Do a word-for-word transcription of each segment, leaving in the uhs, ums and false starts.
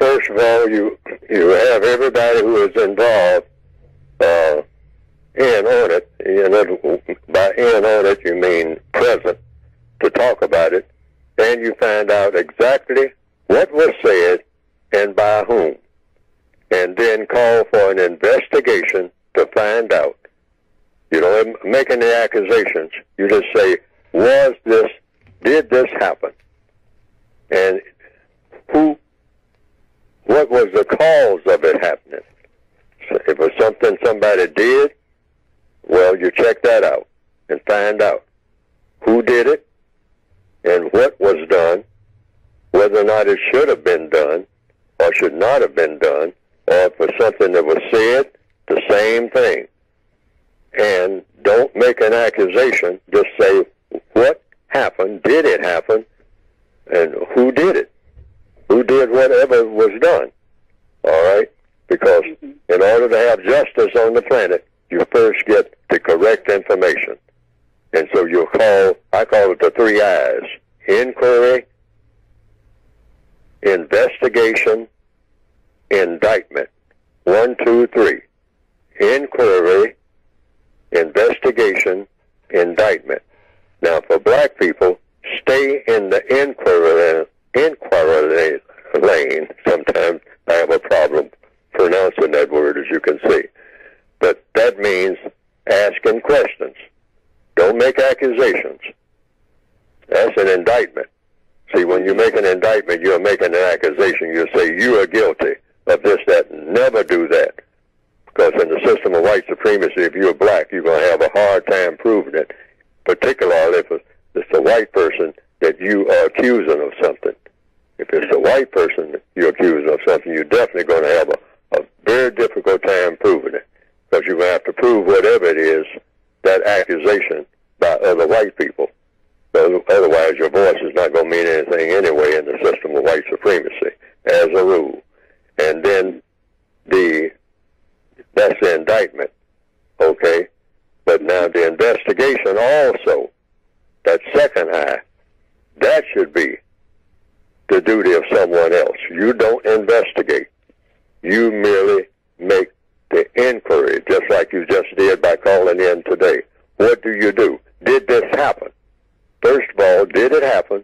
first of all, you you have everybody who is involved uh, in on it. You know, by in on it, you mean present, to talk about it, and you find out exactly what was said and by whom, and then call for an investigation to find out. You don't make any accusations. You just say, was this, did this happen? And who, what was the cause of it happening? So if it was something somebody did, well, you check that out and find out who did it and what was done, whether or not it should have been done or should not have been done, or if it was something that was said, the same thing. And don't make an accusation. Just say, what happened? Did it happen? And who did it? Who did whatever was done? All right? Because in order to have justice on the planet, you first get the correct information. And so you'll call, I call it the three I's: inquiry, investigation, indictment. One, two, three. Inquiry, investigation, indictment. Now, for black people, stay in the inquiry, inquiry lane. Sometimes I have a problem pronouncing that word, as you can see. But that means asking questions. Don't make accusations. That's an indictment. See, when you make an indictment, you're making an accusation. You say, you are guilty of this, that. Never do that. Because in the system of white supremacy, if you're black, you're going to have a hard time proving it, particularly if it's a white person that you are accusing of something. If it's a white person that you're accusing of something, you're definitely going to have a, a very difficult time proving it, because you're going to have to prove whatever it is, that accusation, by other white people. So otherwise, your voice is not going to mean anything anyway in the system of white supremacy, as a rule. And then the that's the indictment, okay? But now the investigation also, that second eye, that should be the duty of someone else. You don't investigate. You merely make the inquiry, just like you just did by calling in today. What do you do? Did this happen? First of all, did it happen?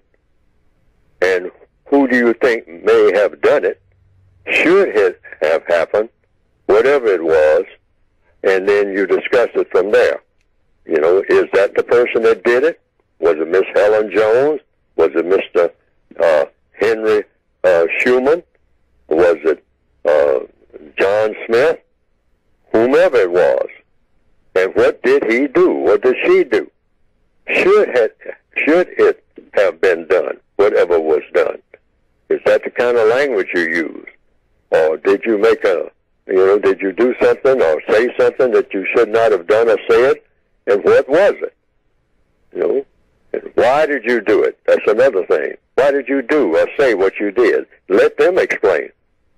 And who do you think may have done it? Should it have happened? Whatever it was, and then you discuss it from there. You know, is that the person that did it? Was it Miss Helen Jones? Was it Mister Uh, Henry uh, Schumann? Was it uh, John Smith? Whomever it was. And what did he do? What did she do? Should have, should it have been done, whatever was done? Is that the kind of language you use? Or did you make a, you know, did you do something or say something that you should not have done or said? And what was it? You know, and why did you do it? That's another thing. Why did you do or say what you did? Let them explain.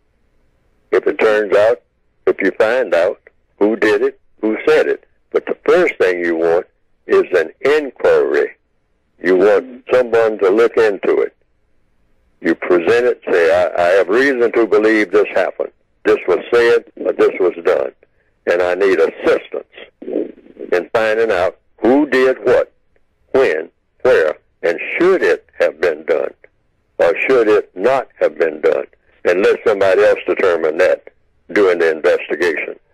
If it turns out, if you find out who did it, who said it. But the first thing you want is an inquiry. You want someone to look into it. You present it, say, I, I have reason to believe this happened. This was said or this was done. And I need assistance in finding out who did what, when, where, and should it have been done or should it not have been done. And let somebody else determine that during the investigation.